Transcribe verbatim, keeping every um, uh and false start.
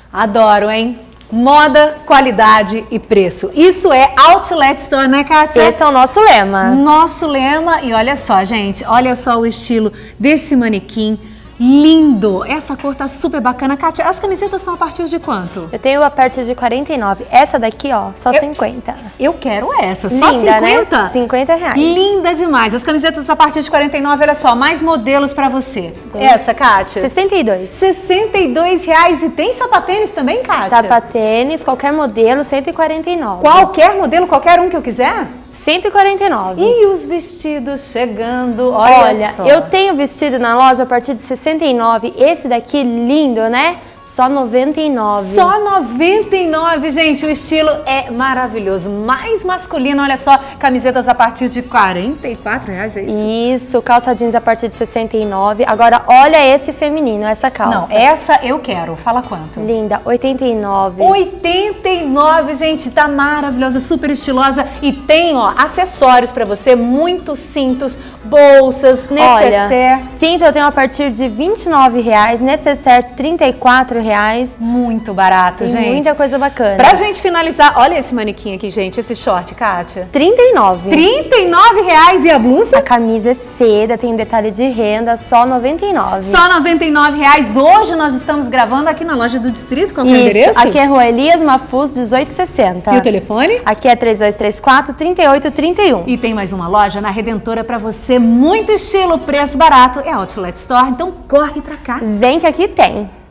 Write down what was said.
Adoro, hein? Moda, qualidade e preço. Isso é Outlet Store, né, Kátia? Esse é o nosso lema. Nosso lema. E olha só, gente, olha só o estilo desse manequim. Lindo! Essa cor tá super bacana. Kátia, as camisetas são a partir de quanto? Eu tenho a partir de quarenta e nove. Essa daqui, ó, só eu, cinquenta. Eu quero essa. Só Linda, cinquenta? Né? cinquenta reais. Linda demais. As camisetas a partir de quarenta e nove, olha só, mais modelos pra você. Tem. Essa, Kátia? sessenta e dois. sessenta e dois reais. E tem sapatênis também, Kátia? Sapatênis, qualquer modelo, cento e quarenta e nove. Qualquer modelo, qualquer um que eu quiser? cento e quarenta e nove. E os vestidos chegando, olha, olha só. Eu tenho vestido na loja a partir de sessenta e nove. Esse daqui, lindo, né? Só noventa e nove. Só noventa e nove, gente. O estilo é maravilhoso. Mais masculino, olha só. Camisetas a partir de quarenta e quatro reais, é isso? Isso, calça jeans a partir de sessenta e nove. Agora, olha esse feminino, essa calça. Não, essa eu quero. Fala quanto? Linda, oitenta e nove. oitenta e nove, gente. Tá maravilhosa, super estilosa. E tem, ó, acessórios pra você. Muitos cintos, bolsas, necessaire. Olha, cinto eu tenho a partir de vinte e nove reais. Necessaire, trinta e quatro reais. Muito barato, e gente. Muita coisa bacana. Pra gente finalizar, olha esse manequim aqui, gente, esse short, Kátia. trinta e nove. trinta e nove reais. E a blusa? A camisa é seda, tem detalhe de renda, só noventa e nove. Só noventa e nove reais. Hoje nós estamos gravando aqui na loja do Distrito, qual é o Isso, endereço? Aqui é Rua Elias Mafuz, dezoito sessenta. E o telefone? Aqui é três dois três quatro, três oito três um. E tem mais uma loja na Redentora pra você, muito estilo, preço barato. É Outlet Store, então corre pra cá. Vem que aqui tem.